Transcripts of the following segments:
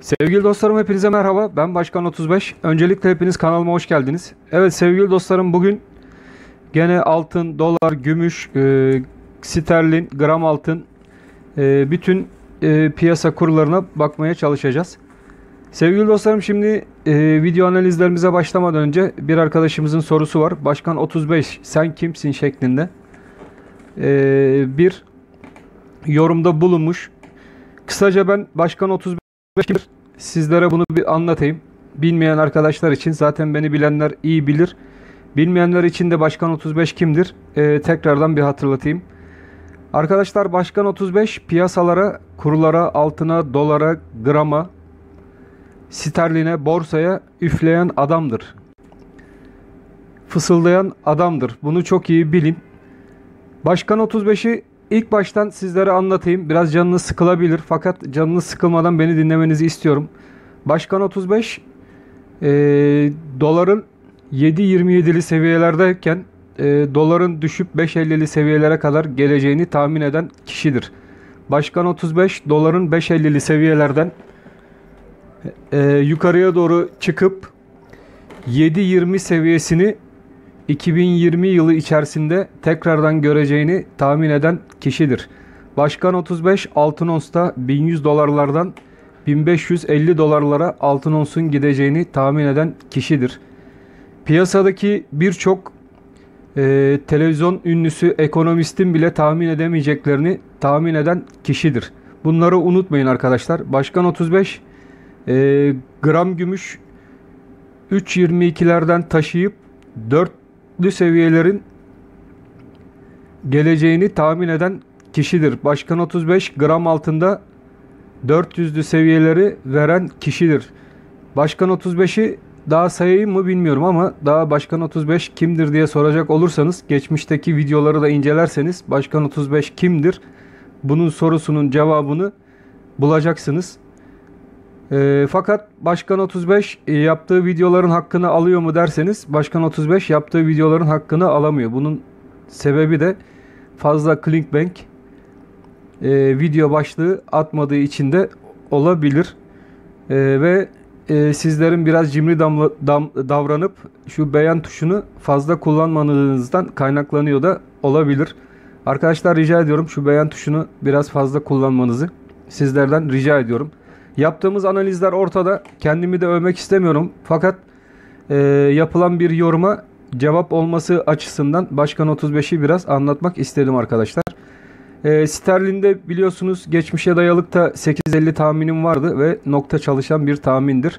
Sevgili dostlarım, hepinize merhaba. Ben Başkan 35. Öncelikle hepiniz kanalıma hoş geldiniz. Evet sevgili dostlarım, bugün gene altın, dolar, gümüş, sterlin, gram altın, bütün piyasa kurlarına bakmaya çalışacağız. Sevgili dostlarım, şimdi video analizlerimize başlamadan önce bir arkadaşımızın sorusu var. Başkan 35 sen kimsin şeklinde bir yorumda bulunmuş. Kısaca ben Başkan 35 sizlere bunu bir anlatayım. Bilmeyen arkadaşlar için, zaten beni bilenler iyi bilir. Bilmeyenler için de Başkan 35 kimdir? Tekrardan bir hatırlatayım. Arkadaşlar, Başkan 35 piyasalara, kurlara, altına, dolara, grama, sterline, borsaya üfleyen adamdır. Fısıldayan adamdır. Bunu çok iyi bilin. Başkan 35'i ilk baştan sizlere anlatayım. Biraz canınız sıkılabilir, fakat canınız sıkılmadan beni dinlemenizi istiyorum. Başkan 35 doların 7.27'li seviyelerdeyken doların düşüp 5.50'li seviyelere kadar geleceğini tahmin eden kişidir. Başkan 35 doların 5.50'li seviyelerden yukarıya doğru çıkıp 7.20 seviyesini 2020 yılı içerisinde tekrardan göreceğini tahmin eden kişidir. Başkan 35 altın onsta 1100 dolarlardan 1550 dolarlara altın onsun gideceğini tahmin eden kişidir. Piyasadaki birçok televizyon ünlüsü, ekonomistin bile tahmin edemeyeceklerini tahmin eden kişidir. Bunları unutmayın arkadaşlar. Başkan 35 gram gümüş 3.22'lerden taşıyıp 4'lü seviyelerin geleceğini tahmin eden kişidir. Başkan 35 gram altında 400'lü seviyeleri veren kişidir. Başkan 35'i daha sayayım mı bilmiyorum, ama daha Başkan 35 kimdir diye soracak olursanız, geçmişteki videoları da incelerseniz Başkan 35 kimdir? Bunun sorusunun cevabını bulacaksınız. Fakat Başkan 35 yaptığı videoların hakkını alıyor mu derseniz, Başkan 35 yaptığı videoların hakkını alamıyor. Bunun sebebi de fazla clickbank video başlığı atmadığı için de olabilir. Ve sizlerin biraz cimri davranıp şu beğen tuşunu fazla kullanmanızdan kaynaklanıyor da olabilir. Arkadaşlar, rica ediyorum şu beğen tuşunu biraz fazla kullanmanızı sizlerden rica ediyorum. Yaptığımız analizler ortada. Kendimi de övmek istemiyorum. Fakat yapılan bir yoruma cevap olması açısından Başkan 35'i biraz anlatmak istedim arkadaşlar. Sterlinde biliyorsunuz geçmişe dayalık da 8.50 tahminim vardı ve nokta çalışan bir tahmindir.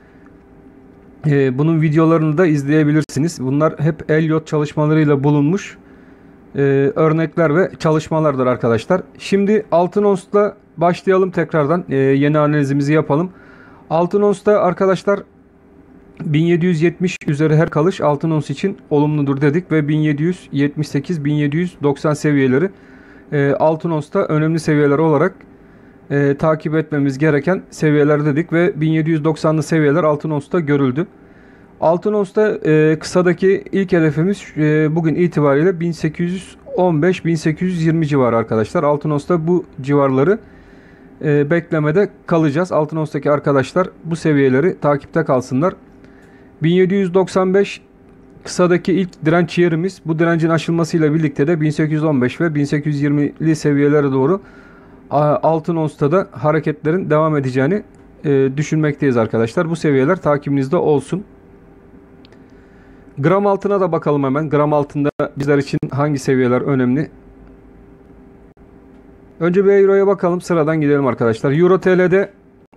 Bunun videolarını da izleyebilirsiniz. Bunlar hep Elliott çalışmalarıyla bulunmuş örnekler ve çalışmalardır arkadaşlar. Şimdi altın onsla başlayalım tekrardan. Yeni analizimizi yapalım. Altın onsta arkadaşlar 1770 üzeri her kalış altın ons için olumludur dedik ve 1778-1790 seviyeleri altın onsta önemli seviyeler olarak takip etmemiz gereken seviyeler dedik ve 1790'lı seviyeler altın onsta görüldü. Altın onsta kısadaki ilk hedefimiz bugün itibariyle 1815-1820 civarı arkadaşlar. Altın onsta bu civarları beklemede kalacağız. Altın onstaki arkadaşlar bu seviyeleri takipte kalsınlar. 1795 kısadaki ilk direnç yerimiz. Bu direncin aşılmasıyla birlikte de 1815 ve 1820'li seviyelere doğru altın onsta da hareketlerin devam edeceğini düşünmekteyiz arkadaşlar. Bu seviyeler takibinizde olsun. Gram altına da bakalım hemen. Gram altında bizler için hangi seviyeler önemli? Önce bir Euro'ya bakalım. Sıradan gidelim arkadaşlar. Euro TL'de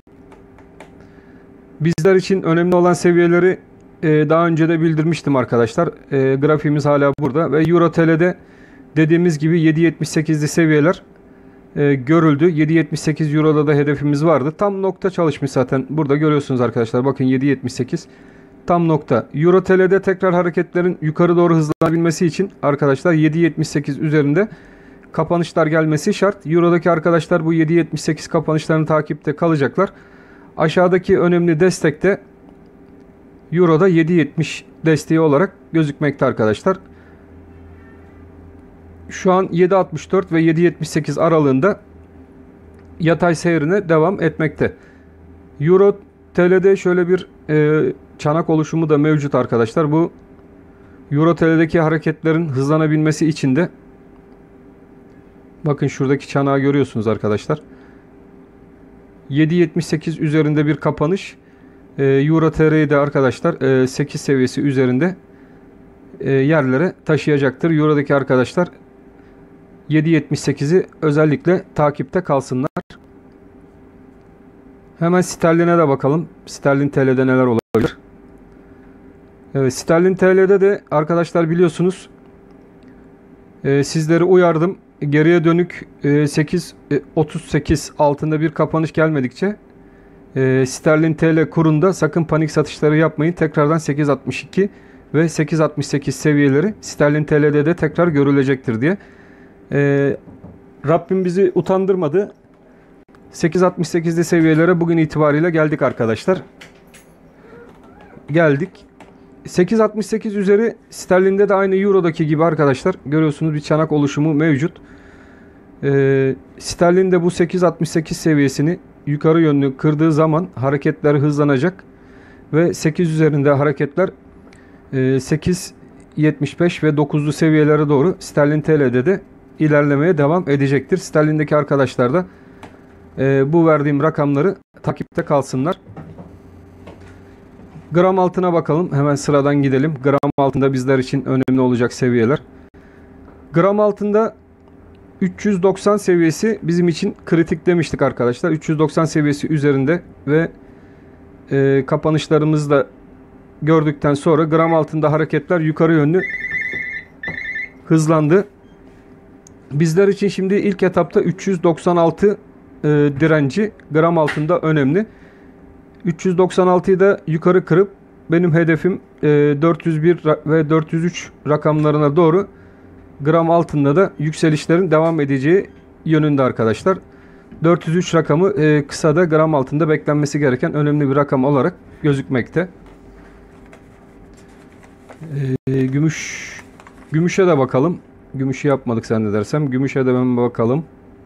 bizler için önemli olan seviyeleri daha önce de bildirmiştim arkadaşlar. Grafiğimiz hala burada ve Euro TL'de dediğimiz gibi 7.78'li seviyeler görüldü. 7.78 Euro'da da hedefimiz vardı. Tam nokta çalışmış zaten. Burada görüyorsunuz arkadaşlar. Bakın 7.78 tam nokta. Euro TL'de tekrar hareketlerin yukarı doğru hızlanabilmesi için arkadaşlar 7.78 üzerinde kapanışlar gelmesi şart. Euro'daki arkadaşlar bu 7.78 kapanışlarını takipte kalacaklar. Aşağıdaki önemli destek de Euro'da 7.70 desteği olarak gözükmekte arkadaşlar. Şu an 7.64 ve 7.78 aralığında yatay seyrine devam etmekte. Euro TL'de şöyle bir çanak oluşumu da mevcut arkadaşlar. Bu Euro TL'deki hareketlerin hızlanabilmesi için de bakın şuradaki çanağı görüyorsunuz arkadaşlar. 7.78 üzerinde bir kapanış. Euro TL'yi de arkadaşlar 8 seviyesi üzerinde yerlere taşıyacaktır. Euro'daki arkadaşlar 7.78'i özellikle takipte kalsınlar. Hemen sterline de bakalım. Sterlin TL'de neler olabilir? Evet, sterlin TL'de de arkadaşlar biliyorsunuz sizleri uyardım. Geriye dönük 8.38 altında bir kapanış gelmedikçe sterlin TL kurunda sakın panik satışları yapmayın. Tekrardan 8.62 ve 8.68 seviyeleri sterlin TL'de de tekrar görülecektir diye. Rabbim bizi utandırmadı. 8.68'li seviyelere bugün itibariyle geldik arkadaşlar. Geldik. 8.68 üzeri sterlinde de aynı Euro'daki gibi arkadaşlar. Görüyorsunuz bir çanak oluşumu mevcut. Sterlinde bu 8.68 seviyesini yukarı yönlü kırdığı zaman hareketler hızlanacak. Ve 8 üzerinde hareketler 8.75 ve 9'lu seviyelere doğru sterlin TL'de de ilerlemeye devam edecektir. Sterlindeki arkadaşlar da bu verdiğim rakamları takipte kalsınlar. Gram altına bakalım. Hemen sıradan gidelim. Gram altında bizler için önemli olacak seviyeler. Gram altında 390 seviyesi bizim için kritik demiştik arkadaşlar. 390 seviyesi üzerinde ve kapanışlarımızı da gördükten sonra gram altında hareketler yukarı yönlü hızlandı. Bizler için şimdi ilk etapta 396 direnci gram altında önemli. 396'yı da yukarı kırıp benim hedefim 401 ve 403 rakamlarına doğru gram altında da yükselişlerin devam edeceği yönünde arkadaşlar. 403 rakamı kısada gram altında beklenmesi gereken önemli bir rakam olarak gözükmekte. Gümüşe de bakalım. Gümüşü yapmadık zannedersem. Gümüşe de ben bakalım.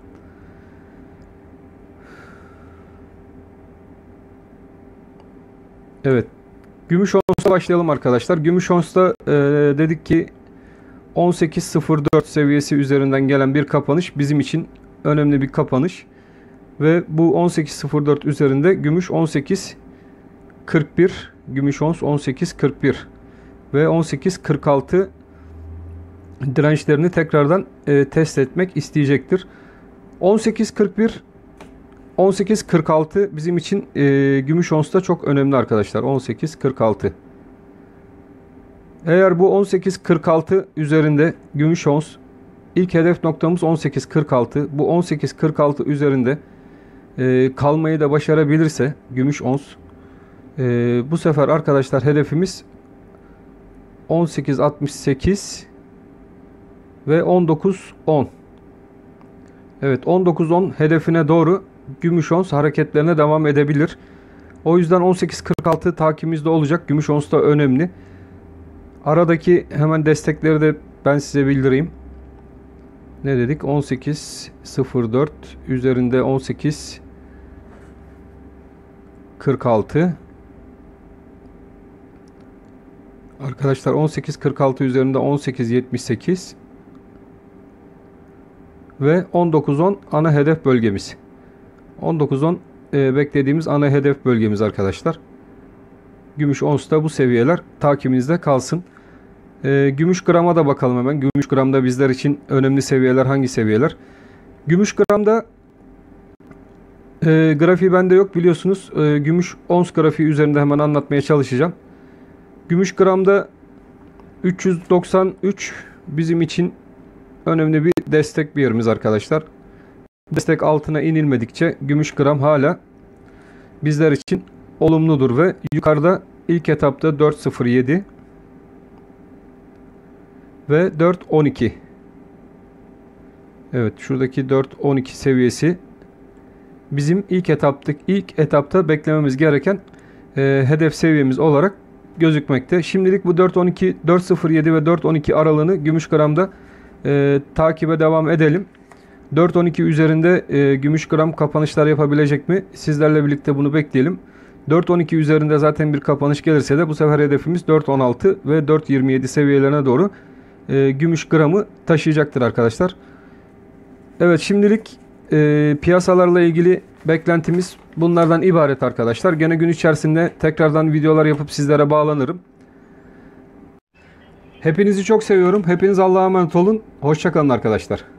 Evet. Gümüş onsa başlayalım arkadaşlar. Gümüş onsta dedik ki 18.04 seviyesi üzerinden gelen bir kapanış bizim için önemli bir kapanış. Ve bu 18.04 üzerinde gümüş 18.41, gümüş ons 18.41 ve 18.46 dirençlerini tekrardan test etmek isteyecektir. 18.41, 18.46 bizim için gümüş onsta çok önemli arkadaşlar. 18.46. Eğer bu 18.46 üzerinde gümüş ons, ilk hedef noktamız 18.46. Bu 18.46 üzerinde kalmayı da başarabilirse gümüş ons, bu sefer arkadaşlar hedefimiz 18.68 ve 19.10. Evet, 19.10 hedefine doğru gümüş ons hareketlerine devam edebilir. O yüzden 18.46 takibimizde olacak. Gümüş ons da önemli. Aradaki hemen destekleri de ben size bildireyim. Ne dedik? 18.04 üzerinde 18.46. Arkadaşlar 18.46 üzerinde 18.78 ve 19.10 ana hedef bölgemiz. 19.10 beklediğimiz ana hedef bölgemiz arkadaşlar. Gümüş onsta bu seviyeler takibinizde kalsın. Gümüş grama da bakalım hemen. Gümüş gramda bizler için önemli seviyeler hangi seviyeler? Gümüş gramda grafiği bende yok biliyorsunuz. Gümüş ons grafiği üzerinde hemen anlatmaya çalışacağım. Gümüş gramda 393 bizim için önemli bir destek bir yerimiz arkadaşlar. Destek altına inilmedikçe gümüş gram hala bizler için olumludur ve yukarıda ilk etapta 4.07 ve 4.12. Evet, şuradaki 4.12 seviyesi bizim ilk etapta beklememiz gereken hedef seviyemiz olarak gözükmekte. Şimdilik bu 4.12, 4.07 ve 4.12 aralığını gümüş gramda takibe devam edelim. 4.12 üzerinde gümüş gram kapanışlar yapabilecek mi? Sizlerle birlikte bunu bekleyelim. 4.12 üzerinde zaten bir kapanış gelirse de bu sefer hedefimiz 4.16 ve 4.27 seviyelerine doğru gümüş gramı taşıyacaktır arkadaşlar. Evet, şimdilik piyasalarla ilgili beklentimiz bunlardan ibaret arkadaşlar. Gene gün içerisinde tekrardan videolar yapıp sizlere bağlanırım. Hepinizi çok seviyorum. Hepiniz Allah'a emanet olun. Hoşça kalın arkadaşlar.